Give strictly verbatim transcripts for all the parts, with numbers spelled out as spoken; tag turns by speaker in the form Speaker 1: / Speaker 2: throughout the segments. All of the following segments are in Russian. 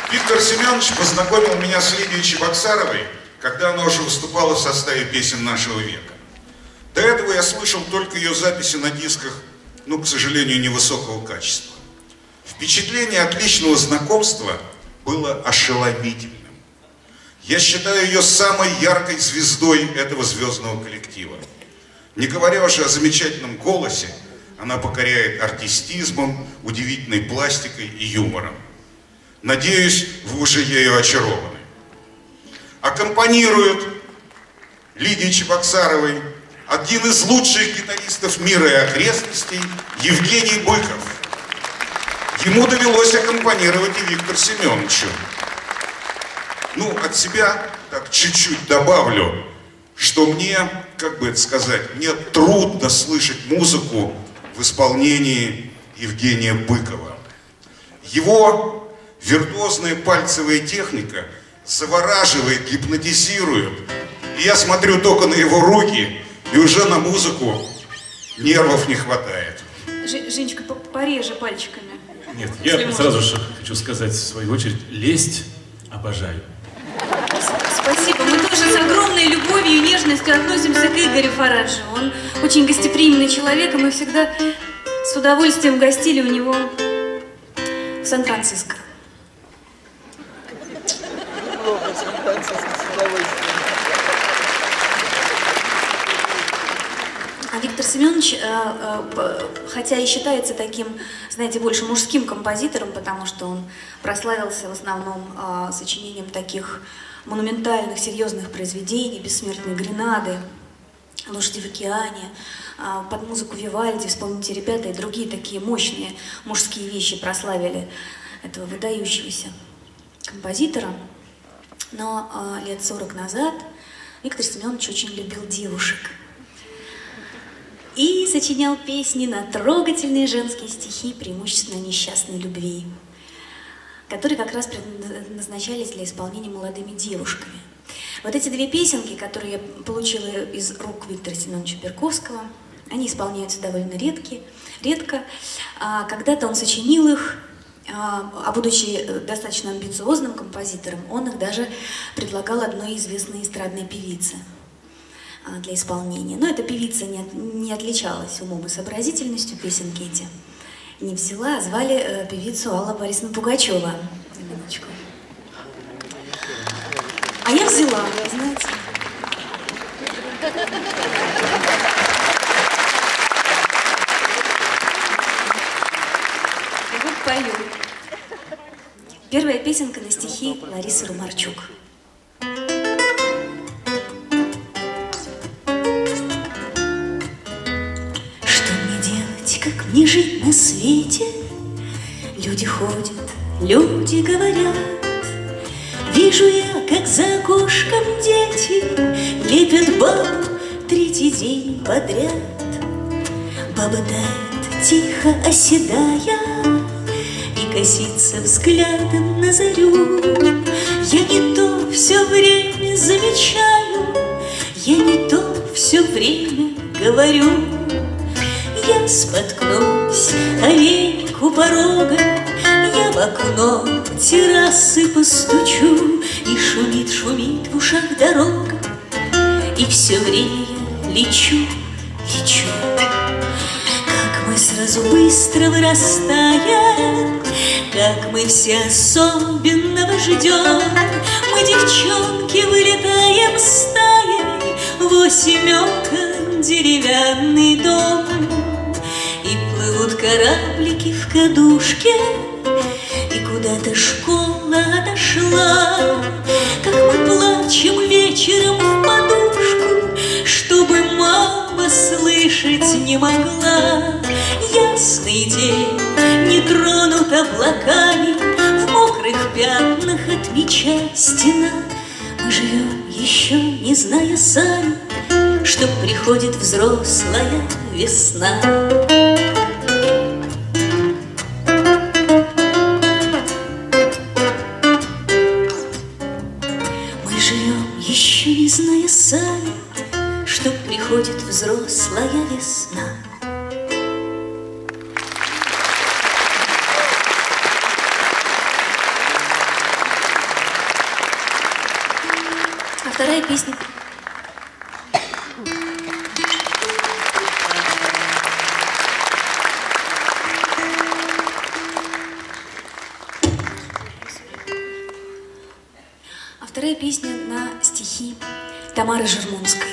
Speaker 1: Виктор Семенович познакомил меня с Лидией Чебоксаровой, когда она уже выступала в составе песен нашего века. До этого я слышал только ее записи на дисках, ну, к сожалению, невысокого качества. Впечатление от личного знакомства было ошеломительным. Я считаю ее самой яркой звездой этого звездного коллектива. Не говоря уже о замечательном голосе, она покоряет артистизмом, удивительной пластикой и юмором. Надеюсь, вы уже ею очарованы. Аккомпанирует Лидии Чебоксаровой один из лучших гитаристов мира и окрестностей Евгений Быков. Ему довелось аккомпанировать и Виктору Семеновичу. Ну, от себя так чуть-чуть добавлю, что мне, как бы это сказать, мне трудно слышать музыку в исполнении Евгения Быкова. Его виртуозная пальцевая техника завораживает, гипнотизирует. И я смотрю только на его руки, и уже на музыку нервов не хватает.
Speaker 2: Ж, Женечка, пореже пальчиками.
Speaker 3: Нет, я сразу же хочу сказать, в свою очередь, лесть обожаю.
Speaker 2: Спасибо. Мы тоже с огромной любовью и нежностью относимся к Игорю Фараджу. Он очень гостеприимный человек, и мы всегда с удовольствием гостили у него в Сан-Франциско. А Виктор Семенович, хотя и считается таким, знаете, больше мужским композитором, потому что он прославился в основном сочинением таких монументальных, серьезных произведений, «Бессмертные гренады», «Лошади в океане», под музыку Вивальди, вспомните, ребята, и другие такие мощные мужские вещи прославили этого выдающегося композитора. Но лет сорок назад Виктор Семенович очень любил девушек и сочинял песни на трогательные женские стихи, преимущественно несчастной любви, которые как раз предназначались для исполнения молодыми девушками. Вот эти две песенки, которые я получила из рук Виктора Семеновича Берковского, они исполняются довольно редки, редко. Когда-то он сочинил их, а будучи достаточно амбициозным композитором, он их даже предлагал одной известной эстрадной певице для исполнения. Но эта певица не, не отличалась умом и сообразительностью, песенки эти не взяла, а звали э, певицу Алла Борисовна Пугачева. Минуточку. А я взяла, знаете. И вот пою. Первая песенка на стихи Ларисы Румарчук. Как мне жить на свете? Люди ходят, люди говорят. Вижу я, как за окошком дети лепят бабу третий день подряд. Баба тает, тихо оседая, и косится взглядом на зарю. Я не то все время замечаю, я не то все время говорю. Я споткнусь о веник у порога, я в окно террасы постучу, и шумит, шумит в ушах дорога, и все время я лечу, лечу. Как мы сразу быстро вырастаем, как мы все особенного ждем. Мы, девчонки, вылетаем стаей, восемь окон, деревянный дом. Плывут кораблики в кадушке, и куда-то школа отошла. Как мы плачем вечером в подушку, чтобы мама слышать не могла. Ясный день не тронут облаками, в мокрых пятнах отмечая стена. Мы живем еще, не зная сами, что приходит взрослая весна. Еще не зная сами, что приходит взрослая весна. вторая песня... А вторая песня на стихи Тамары Жермунской.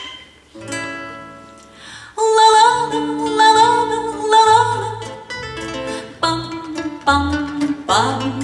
Speaker 2: Пам-пам-пам,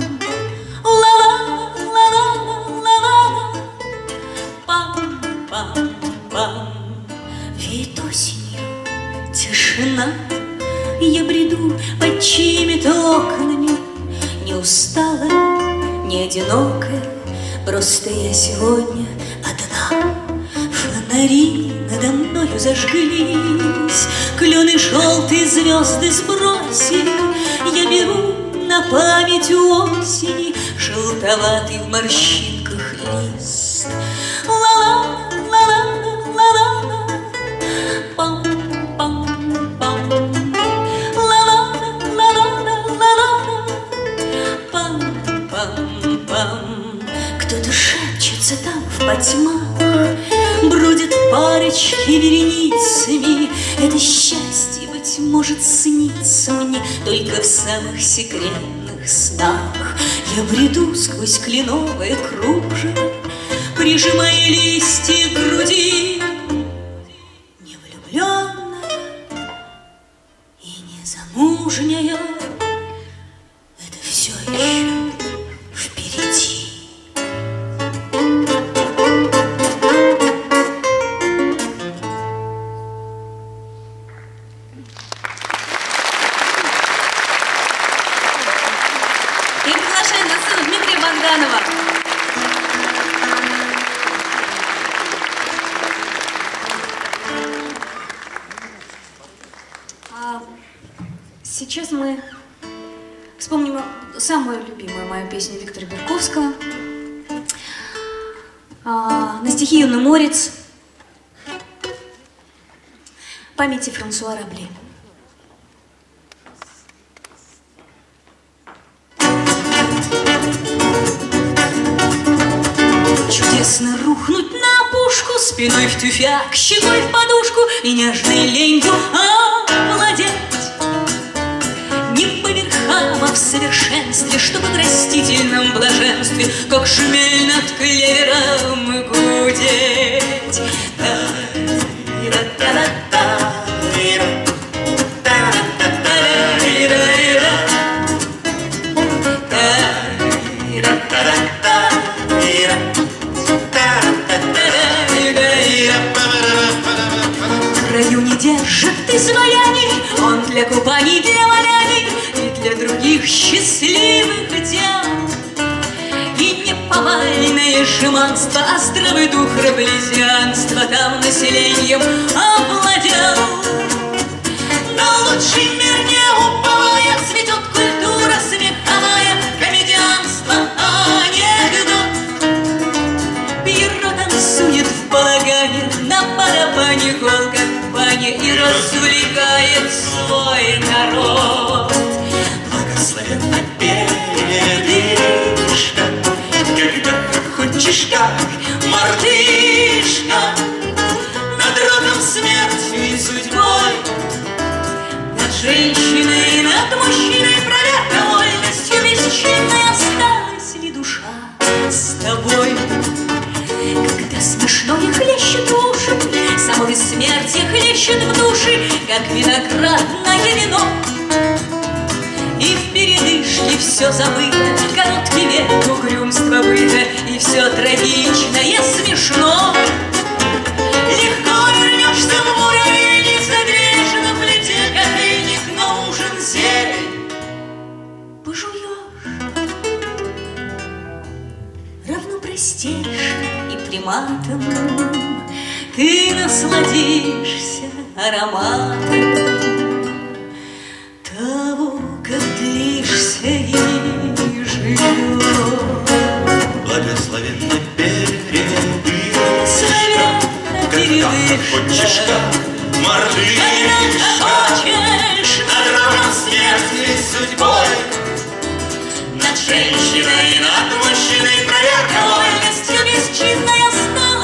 Speaker 2: пам-пам-пам. Веет осенью тишина, я бреду под чьими-то окнами, не усталая, не одинокая, просто я сегодня одна. Фонари надо мною зажглись, клены желтые звезды сбросили. Я беру на память у осени желтоватый в морщинках лист. Ла-ла, ла-ла, ла-ла, пам-пам-пам, ла-ла, ла-ла, ла-ла, пам-пам-пам. Кто-то шепчется там в потьмах, бродят парочки вереницами. Это счастье, быть может, снится мне только в самых секретных снах. Я бреду сквозь кленовое кружево, прижимая листья к груди. Невлюбленная и незамужняя, это все еще впереди. Сейчас мы вспомним самую любимую мою песню Виктора Берковского а, на стихи «Юный морец» памяти Франсуа Рабле. Чудесно рухнуть на опушку, спиной в тюфяк, щекой в подушку и нежной ленью овладеть. Не по верхам, а в совершенстве, чтобы в растительном блаженстве, как шмель над клевером гудеть. В раю не держит изваяний, он для купаний, для валяний и для других счастливых дел. И неповальное жеманство, а здравый дух раблезианства там населением овладел. Но лучший мир не уповая, цветет культура смеховая, комедианство, анекдот. Пьеро танцует в балагане, на барабане голка в бане и развлекает свой народ. Благословенна передышка, когда хочешь как мартышка, над родом смертью и судьбой, над женщиной и над мужчиной, проверка вольностью бесчинной. Осталась ли душа с тобой? Когда смешное хлещет уши, само бессмертие хлещет в души, как виноградное вино. И в передышке все забыто, короткий век угрюмства быта, и все трагичное смешно. Легко вернешься в уровень, и загреешь на плите кофейник, но ужин зелень пожуешь, равно простишь и приматом ты насладишься ароматом того, как длишься и живешь.
Speaker 4: Благословенна передышка,
Speaker 2: когда
Speaker 4: хочешь как мартышка, над равном смертью и судьбой, над женщиной и над мужчиной, проверка вольностью бесчинной. Осталась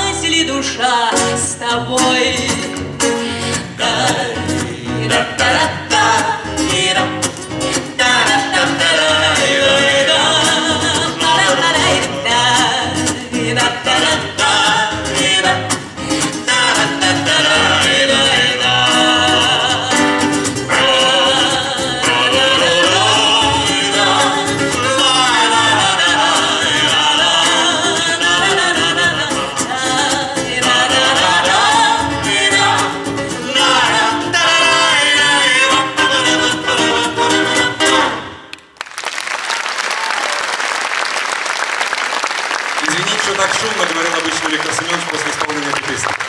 Speaker 3: шумно, говорил обычно Виктор Семенович после исполнения этой песни.